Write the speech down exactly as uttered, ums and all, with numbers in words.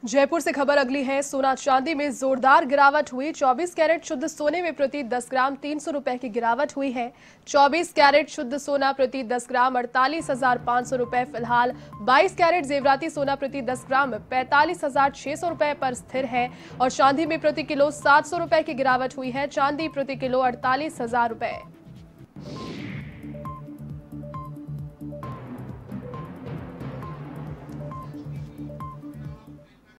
जयपुर से खबर अगली है। सोना चांदी में जोरदार गिरावट हुई। चौबीस कैरेट शुद्ध सोने में प्रति दस ग्राम तीन सौ रुपए की गिरावट हुई है। चौबीस कैरेट शुद्ध सोना प्रति दस ग्राम अड़तालीस हजार पाँच सौ रुपए फिलहाल। बाईस कैरेट जेवराती सोना प्रति दस ग्राम पैंतालीस हजार छह सौ रुपए पर स्थिर है और चांदी में प्रति किलो सात सौ रुपए की गिरावट हुई है। चांदी प्रति किलो अड़तालीस हजार रुपए।